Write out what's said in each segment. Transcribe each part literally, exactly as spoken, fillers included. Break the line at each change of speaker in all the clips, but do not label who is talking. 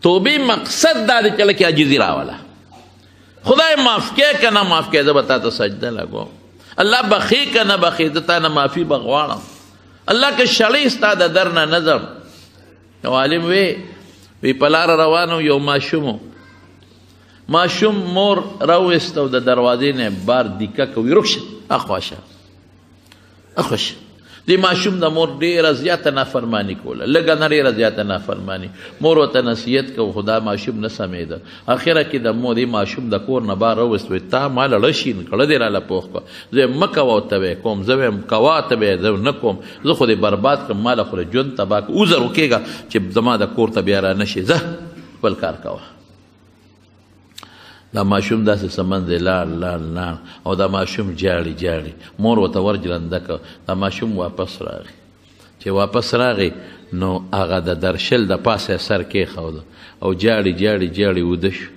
توبې مقصد دا دی چې لکه عاجزي راوله خدای معاف کې که نه معاف کې زه به تا ته سجده لګوم الله بخي که نه بخي زه تا نه معافي به غواړم الله که شړی ستا د در نه نظم یو عالم وی وی په لاره روانو یو ماشوم ماشوم مور راویست او د دروازې نه بار دیکه کوي رک شه اخوا شه اخوا شه دی ماشوم د مور ډېره زیاته نافرماني کوله لږه نه ډېره زیاته نافرماني مور ورته نصیحت کو خدا ماشوم نه سمېده اخره کې د مور دی ماشوم د کور نه بار راوست وی تا ما لړه شین کړه دې راله پوخ کړه زه مه کوه ورته به کوم زه ویم کوه ته به زه نه کوم زه خو دې برباد کړم ما له خو ژوند تباه کړه عذر وکېږه چې زما د کور ته بیا را نه شي زه خپل کار کوه دا ماشوم داسې سمندې لاړ لاړ لاړ او دا ماشوم جاړي جاړي مور ورته ورجلنده کړه دا ماشوم واپس راغی چې واپس راغی نو هغه د درشل د پاسه سر کېښوده او جاړي جاړي جاړي وده شو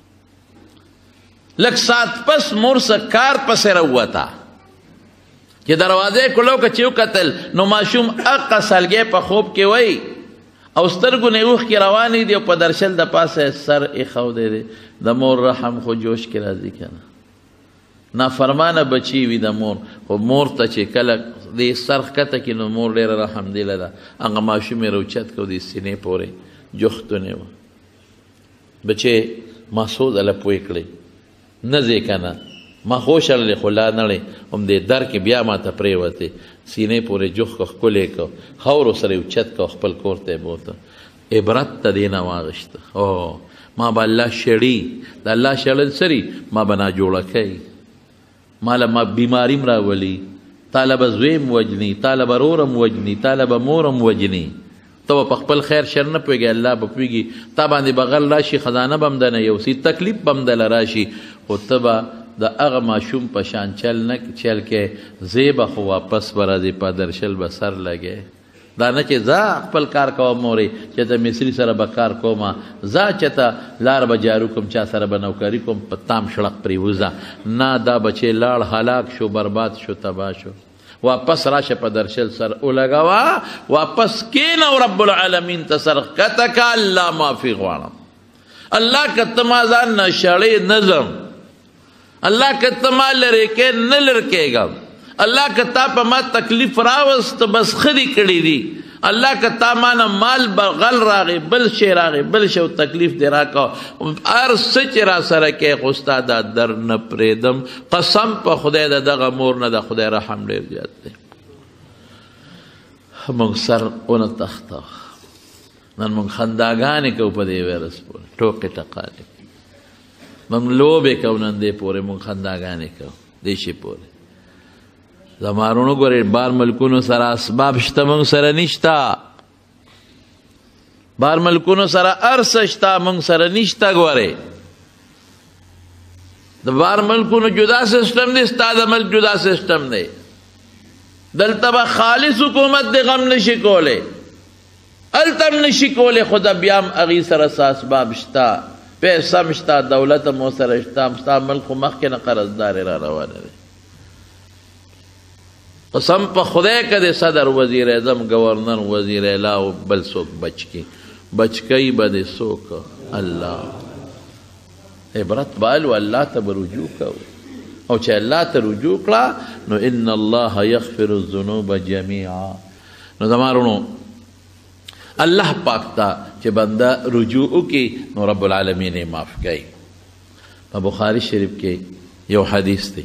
لږ ساعت پس مور څه کار پسې راووته چې دروازې کولو که چې وکتل نو ماشوم هغه سلګۍ په خوب کې وی او سترګو نه اوښکې روانې دي او په درشل د پاسه سر ایښودی دی د مور رحم خو جوش کې راځي که نه نافرمانه بچي وي د مور خو مور ته چې کله دې سر ښکته کړي نو مور ډېره رحمدله ده هغه ماشوم یې راوچت کړو د سینې پورې جوختونې وه بچې ما څو ځله پوه کړئ نه ځې که نه ما خوشړلې خو لا نړې هم دې در کې بیا ما ته پرېوتې سینې پورې جوخ کو ښکلی کو خاورو سره یې اوچت کو خپل کور ته یې بوته عبرت ته دې نه واغېسته او ما به الله شړي د الله شړل سري ما به ناجوړه کوي ما له ما بیماریم راولي تاله به زویم وجني تاله به رورم وجني تاله به مورم وجني ته به په خپل خیر شر نه پوهېږې الله به پوهېږي تا باندې به غل راشي خزانه به هم دنه یوسي تکلیف به هم دله راشي خو ته به د هغه ماشوم په شان چل نه چل کې زی به خو واپس به راځې په درشل به سر لګې دا نه چې ځه خپل کار کوه مورې چې ته مصري سره به کار کومه ځه چې ته لار به جارو کوم چا سره به نوکري کوم په تام شړق پرې وځه نه دا بچې لاړ هلاک شو برباد شو تباه شو واپس راشه په درشل سر ولګوه واپس کېنه او رب العالمین ته سر ښکته که الله معافي غواړم الله که ته ما ځان نه شړې نظم الله که ته ما لرې کې نه لرې کېږم الله که تا په ما تکلیف راوست بس خدي کړي دي الله که تا ما نه مال غل راغی بل شی راغی بل شی تکلیف دې راکړه هر څه چې را سره کې خو ستا دا در نه پرېږدم قسم په خدای د دغه مور نه د خدای رحم ډېر زیات دی موږ سر ونه تخته نن موږ خنداګانې کوو په دې ویرس پورې ټوکې ټقالې موږ لوبې کوو نن دې پورې موږ خنداګانې کوو دې شي پورې زمارونو ګورې بار ملکونو سره اسباب شته موږ سره نشته بار ملکونو سره هر څه شته موږ سره نشته ګورې د بار ملکونو جدا سسټم دی ستا د ملک جدا سسټم دی دلته به خالص حکومت د غم نشي کولی هلته هم نشي کولی خو د بیا هم هغې سره څه اسباب شته پیسه هم شته دولت هم ورسره شته ستا ملک خو مخکې نه قرضدارې را روانه دی قسم په خدای که د صدر وزیر اعظم گورنر وزیر اعلی او بل څوک بچ کی بچ کوي به د څوک الله عبرت بالو الله ته به رجوع کوو او چې الله ته رجوع کړه نو ان الله یغفر الذنوب جمیعا نو زمارونو الله پاک ته چې بنده رجوع وکړي نو رب العالمین یې معاف کوي په بخاري شریف کې یو حدیث دی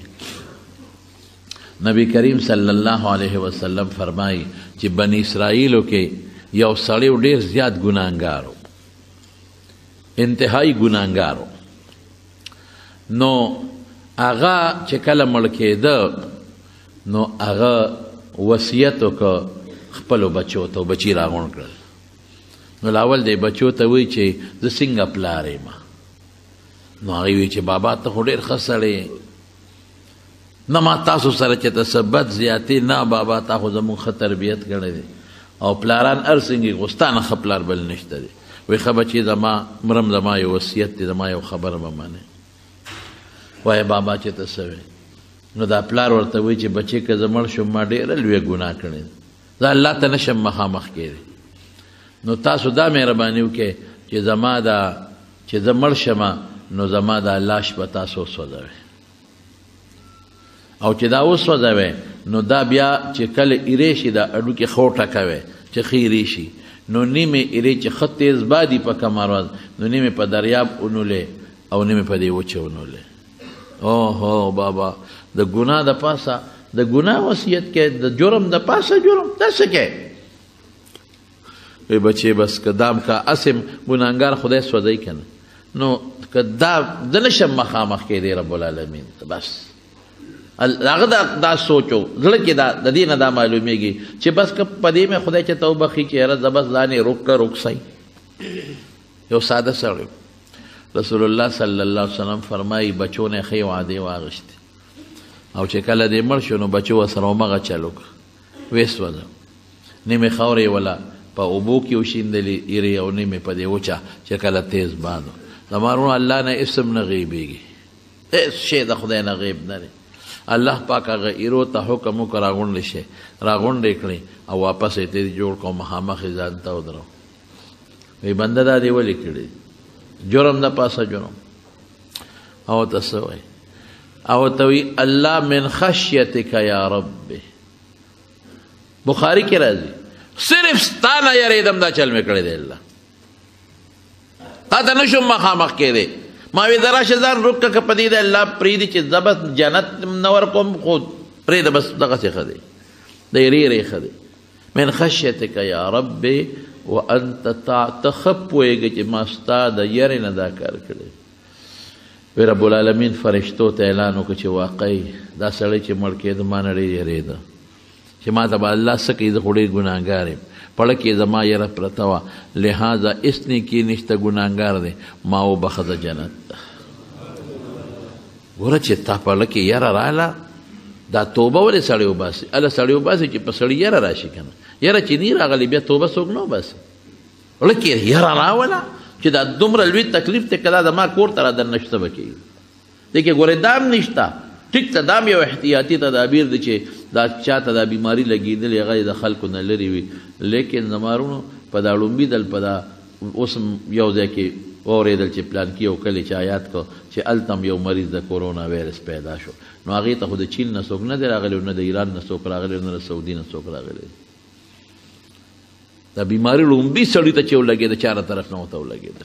نبی کریم صلی الله علیه وسلم فرمائی چې بنی اسرائیلو کې یو سړی ډېر زیات ګناهګارو انتهایی ګناهګارو نو هغه چې کله مړ کېده نو هغه وصیت وکړ خپلو بچو ته بچي راغونډ کړل نو لاول دی بچو ته وایي چې زه څنګه پلار یم نو هغې وایي چې بابا ته خو ډېر ښه سړی نه ما تاسو سره چې ته څه بد زیاتې نه بابا تا خو زموږ ښه تربیت کړی دی او پلاران هر څنګه خو ستا نه ښه پلار بل نشته دی وایي ښه بچې زما مرم زما یو وصیت دی زما یو خبره به منې وایي بابا چې ته څه وایې نو دا پلار ورته وایي چې بچې که زه مړ شم ما ډېره لویه ګناه کړې زه الله ته نشم مخامخ کېدی نو تاسو دا مهرباني وکړئ چې زما دا چې زه مړ شمه نو زما دا لاش به تاسو وسوځوئ او چې دا وسوځوئ نو دا بیا چې کله ایرې شي دا اډوکې خوټه کوئ چې ښه ایرې شي نو نیمې ایرې چې ښه تیز بادي په کمر ورځ نو نیمې په دریاب ونولې او نیمې په دې وچې ونولې اوهو بابا د ګناه د پاسه د ګناه وصیت کې د جرم د پاسه جرم دا څه کې وی بچې بس که دام کا اسم ګناهګار خدای سوځوي که نه نو که دا د نشم مخامخ کېدی رب العالمین بس هغه دا سوچو زړه کې دا د دې نه دا معلومیږي چې بس که په دې مې خدای چې توبه ښي چې یاره زه بس ځان یې روک که روک صحیح یو ساده سړی رسول الله صلی الله علیه وسلم فرمایي بچو نه ښې وعدې واغېستې او چې کله دې مړ شو نو بچو ورسره همغه چل وکړه ویې سوځه نیمې خاورې وله په اوبو کې وشیندلې ایرې او نیمې په دې وچه چې کله تیز باد و زما وروڼو الله نه اسم نه غیبېږي هېڅ شی د خدای نه غیب نه دی الله پاک هغه ایرو ته حکم وکړه راغونډې شي راغونډې کړې او واپس یې ترې جوړ کړو مخامخ یې ځان ته ودرو وی بنده دا دې ولې کړي جرم د پاسه جرم او ته څه وایي او ته وی الله من خشیتک یا رب بخاری کې راځي صرف ستا نه یریدم دا چل مې کړی دی الله تا ته نه شم مخامخ کېدی ما وی د راشه ځان روک که په دې د الله پرېږدي چې زه بس جنت نه ورکوم خو پرېږده بس دغسې ښه دی د یرې یرې ښه دی من خشیتک یا رب وانت ته ښه پوهېږې چې ما ستا د یرې نه دا کار کړی وی رب العالمین فرشتو ته اعلان وکړه چې واقعي دا سړی چې مړ کېده ما نه ډېر یرېده چې ما ته به الله څه کوي زه خو ډېر ګناهګار یم پړه کې زما یره پرته وه لہذا اس نیکي نشته ګناهګار دی ما وبخه د جنت ته ګوره چې تا پړه کې یره راغله دا توبه ولې سړی وباسي هله سړی وباسي چې په سړي یره راشي که نه یره چې نی راغلی بیا توبه څوک نه وباسي پړه کې یره راوله چې دا دومره لوی تکلیف دی که دا زما کور ته را دننه به کېږي دی کې ګورې دام نشته ټیک ته دام یو احتیاطي تدابیر دی چې دا چاته دا بیماری لګېدلې هغه د خلکو نه لرې وي لیکن زما وروڼو په دا ړومبي دل په دا اوس یو ځای کې واورېدل چې پلانکي یو کلي چې آیات کو چې هلته هم یو مریض د کورونا وایرس پیدا شو نو هغې ته خو د چین نه څوک نه دی راغلی نه د ایران نه څوک راغلی نه د سعودي نه څوک راغلی دا بیماری ړومبي سړي ته چې ولګېده چاره طرف نه ورته ولګېده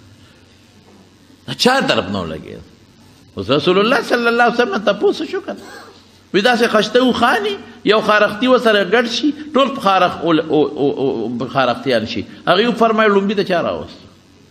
چا طرف نه ولګېده اوس رسول الله صلی الله علیه وسلم تپوس شو کنه وی داسې خشته وخاني یو خارښتي ورسره ګډ شي ټول خارښتیان شي هغې وفرمایل ړومبي ته چا راوسته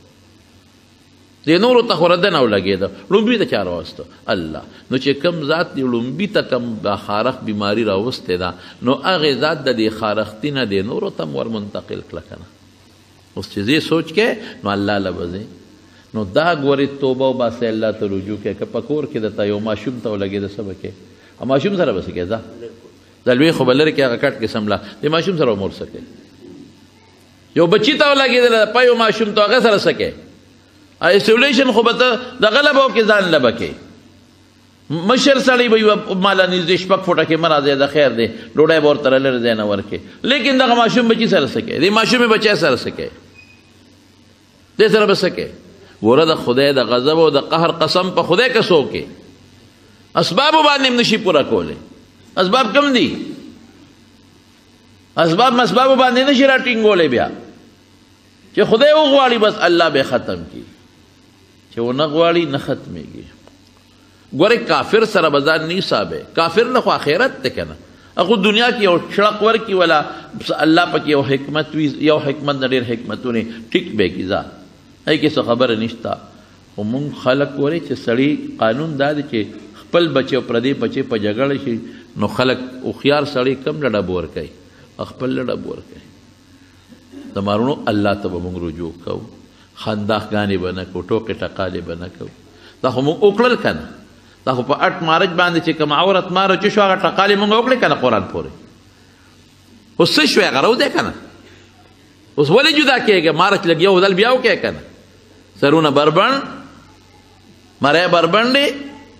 دې نورو ته خو رده نه ولګېده ړومبي ته چا راوسته الله نو چې کوم ذات دې ړومبي ته کوم خارښ بیماري راوستې ده نو هغې ذات د دې خارښتي نه دې نورو ته هم ور منتقل کړه که نه اوس چې زه سوچ کې نو الله له به ځې نو دا ګورې توبه وباسئ الله ته رجوع کې که په کور کې درته یو ماشوم ته ولګېده څه به کې ماشوم سره به څه کې ځه د لوی خو به لرې کې هغه کټ کې سمله د ماشوم سره به مور څه کوي یو بچي ته ولګېدله په یو ماشوم ته هغه سره څه کوي ایسولیشن خو به ته دغه له به وکړې ځان له به کوې مشر سړی به یوه ماله نږدې شپږ فوټه کې مه راځې د خیر دی ډوډۍ به ورته لرې ځای نه ورکړې لیکن دغه ماشوم بچي سره څه کوي د ماشومې بچی سره څه کوي دې سره به څه کوي ګوره د خدای د غضب او د قهر قسم په خدای که څوک کې اسبابو باندې هم نشي پوره کولی اسباب کم دي اسباب مسبابو باندې نشي راټینګولی بیا چې خدای وغواړي بس الله به ختم کړي چې ونه غواړي نه ختمېږي ګورې کافر سره به ځان نه حسابې کافر نه خو آخرت دی که نه هغه دنیا کې یو شړق ورکړي ولا الله پکې یو حکمت وي یو حکمت نه ډېر حکمتونه ټیک به کړي ځه هغې کې څه خبره نشته خو مونږ خلک ګورې چې سړي قانون دا دی چې خپل بچی او پردی بچی په جګړه شي نو خلک هوښیار سړی کم له ډب ورکوي خپل له ډب ورکوي زما وروڼو الله ته به مونږ رجوع کوو خنداښګانې به نه کوو ټوکې ټقالې به نه کوو دا خو مونږ وکړل که نه دا خو په اټ مارج باندې چې کوم عورت ماره چې شو هغه ټقالې مونږ وکړې که نه قرآن پورې اوس څه شوی هغه راودی که نه اوس ولې جدا کېږي مارچ لګ یو ځل بیا وکړې که نه سرونه بربند مری بربند دی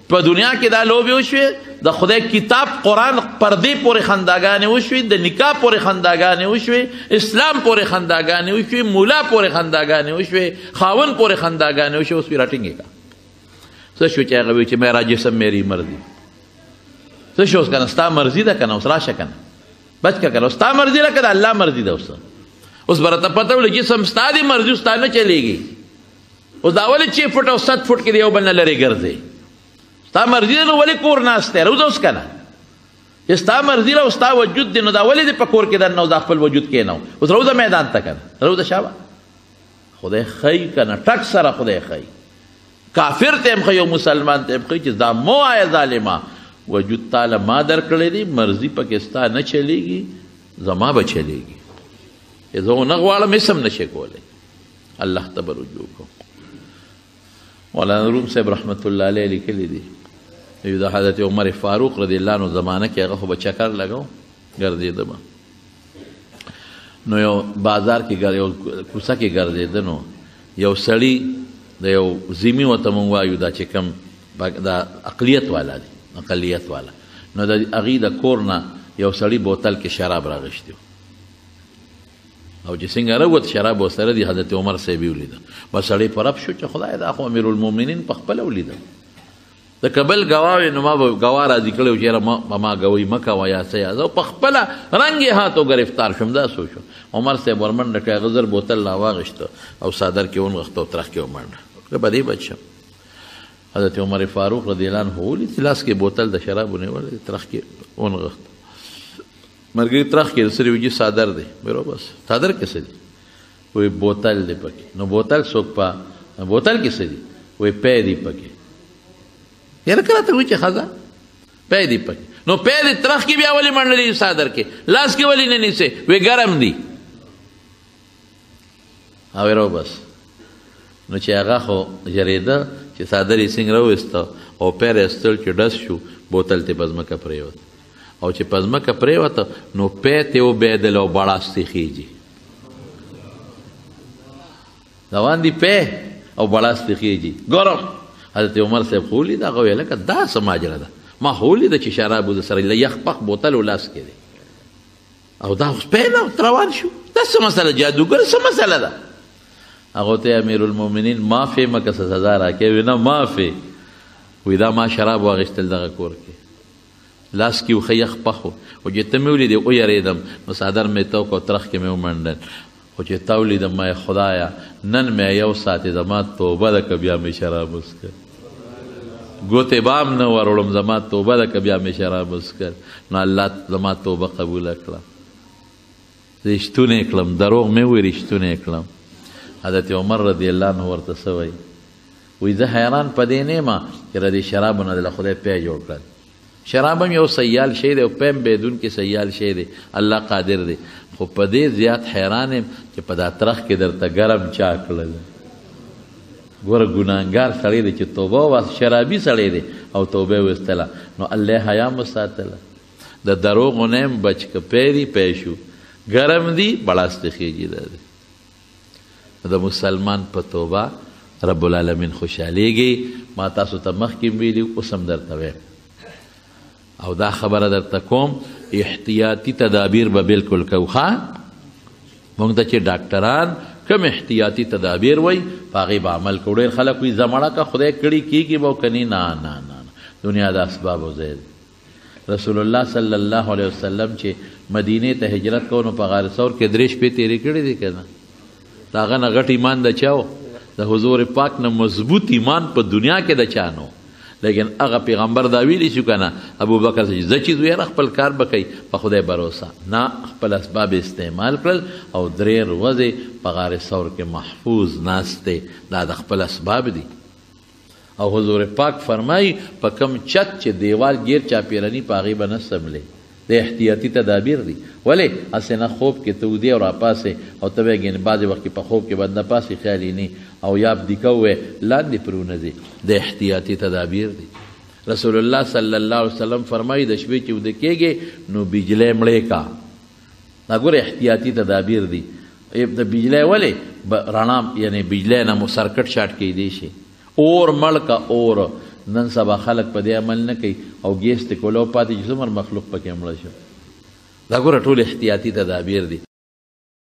په دنیا کې دا لوبې وشوې، د خدای کتاب قرآن پردې پورې خنداګانې وشوې، د نکاح پورې خنداګانې وشوې، اسلام پورې خنداګانې وشوې، مولا پورې خنداګانې وشوې، خاون پورې خنداګانې وشوې. اوس پې راټینګې کا څه شو چې هغه وایي چې میرا جسم میری مرضی. څه شو اوس که نه ستا مرضي ده که نه، اوس راشه که نه بچ که که نه، ستا مرضي ده که د الله مرضي ده. اوس اوس به راته پته ولګي جسم ستا دی، مرضي ستا نه چلېږي. اوس دا ولې چې فټ او ست فټ کې د یو بل نه لرې ګرځې؟ ستا مرضي ده نو ولې کور ناست دی؟ روزه اوس که نه چې ستا مرضي ده او ستا وجود دی، نو دا ولې دې په کور کې دننه او دا خپل وجود کېنو؟ اوس روزه میدان ته که نه، روزه شابه خدای ښیي که نه، ټک سره خدای ښیي. کافر ته هم ښیي او مسلمان ته هم ښیي چې دا مو آیه ظالمه، وجود تعالی ما در کړی دی، مرضي پکې ستا نه چلېږي، زما به چلېږي. زه ونه غواړم هېڅ هم نشي کولی. الله ته به رجوع کوم. مولانا روم صاحب رحمت الله علیه لیکلی دی، د حضرت عمر فاروق رضی الله عنه زمانه کې هغه خو به چکر لګو ګرځېده به، نو یو بازار کې یو کوڅه کې ګرځېده، نو یو سړي د یو ذمي ورته مونږ وایو دا چې کوم دا اقلیت والا دی، اقلیت والا، نو د هغې د کور نه یو سړي بوتل کې شراب راغشتي او چې څنګه راووت شراب ورسره دي، حضرت عمر صاحب یې ولیده. بس سړی په رب شو چې خدای دا خو امیرالمؤمنین په خپله ولیده. د که بل ګواه وې نو ما به ګواه راضي کړی و چې یاره ما ګوی مه کوه یا څه یا زه په خپله رنګ یې هاتو ګرفتار شوم. دا سو شو عمر صاحب ورمنډه کړی، هغه زر بوتل راواغېسته او څادر کې ونغښته او ترخ کې ومنډه، په دې بچ شم. حضرت عمر فاروق رضی الله عنه ولید چې لاس کې بوتل د شرابو نیولی، ترخ کې ونغښته. مرګري ترخ کې سره وجي څادر دی، بیرو بس څادر کې څه دي؟ وایي بوتل دی پکې. نو بوتل څوک په بوتل کې څه دي؟ وایي پی دی پکې. یاره که راته وایي چې ښځه پی دی پکې، نو پی دی ترخ کې بیا ولې منډلې څادر کې، لاس کې ولې نه نیسې؟ وایي ګرم دی. او بیرو بس نو چې هغه خو ژرېده چې څادر یې څنګه راوایسته او پیر یې ایستل چې ډس شو، بوتل ته په ځمکه پرېوت، او چې په ځمکه پرېوته نو پی ته وبېدل او بړاستې خېجي. روان دي پی او بړاستې خېجي ګرم. حضرت عمر صاحب خو ولید، هغه ویل لکه دا څه ماجره ده، ما خو ولیده چې شراب د سره یخ پخ بوتل و لاس کې دی او دا اوس پی نه روان شو. دا څه مسله جادوګر څه مسله ده؟ هغه ته امیرالمؤمنین معافې مه که څه سزا راکوې؟ وی نه معافې. وی دا ما شراب واغېستل دغه کور کې، لاس کې وښه یخ پخ و، او چې ته مې ولیدې ویرېدم، نو څادر مې تو کړ، ترخ کې مې ومنډل، خو چې تا ولیدم ما خدایه نن مې یو ساعت زما توبه ده که بیا مې شراب وڅښل، ګوتې به هم نه وروړم، زما توبه ده که بیا مې شراب وڅښل. نو الله زما توبه قبوله کړه، رښتونی کړم، دروغ مې وویل رښتونی کړم. حضرت عمر رضی الله عنه ورته څه وایي؟ وایي زه حیران په دې نه یم چې د دې شرابو نه دله خدای پی جوړ کړل. شراب هم یو سیال شی دی او پی هم بیدون کې سیال شی دی، الله قادر دی. خو په دې زیات حیران یم چې په دا ترخ کې درته ګرم چا کړل. ګوره ګناهګار سړی دی چې توبه وباسي، شرابي سړی دی او توبه یې ویستله، نو الله حیا م وساتله. د دروغو نه یم بچ که پی دی پی شو، ګرم دی بړاستې خېجي ده دی. د مسلمان په توبه رب العالمین خوشحالیږي. ما تاسو ته مخکې ویلي، اوس هم درته وایم او دا خبره درته کوم، احتیاطي تدابیر به بالکل کوو. ښه موږ ته چې ډاکټران کوم احتیاطي تدابیر وایي په هغې به عمل کوو. ډېر خلک وایي زه مړه که خدای کړي کېږي به کني. نه نه نه دنیا د اسبابو ځای دی. رسول الله صلی الله علیه وسلم چې مدینې ته هجرت کوو نو په غار ثور کې درې شپې تېرې کړې دي که نه؟ د هغه نه غټ ایمان د چا و؟ د حضور پاک نه مضبوط ایمان په دنیا کې د چا نه و. لیکن هغه پیغمبر دا ویلی شو که نه ابو بکر چې زه چې یاره خپل کار به کوي په خدای بروسه نه، خپل اسباب استعمال کړل او درې ورځې په غار ثور کې محفوظ ناست دی. دا د خپل اسباب دي. او حضور پاک فرمایي په کم چت چې دیوال گیر چاپیرني په هغې به نه سملی، د احتیاطي تدابیر دي. ولې هسې نه خوب کې ته ودې او راپاسې او ته به ګینې بعضې وخت کې په خوب کې بد نه پاسې خیال یې نه او یا بدیکه ووایې لاندې پرونه ځي، د احتیاطي تدابیر دي. رسول الله صلی الله علیه وسلم فرمایي د شپې چې وده کېږې نو بجلی مړې کا. دا ګوره احتیاطي تدابیر دي. د بجلی ولې رڼا یعنې بجلی نه مو سرکټ شاټ کیدی شي، اور مړ کا اور نن سبا خلک په دې عمل نه کوي او ګیس ته کولو پاتې چې څومره مخلوق پکې مړه شو. دا ګوره ټول احتیاطي تدابیر دي.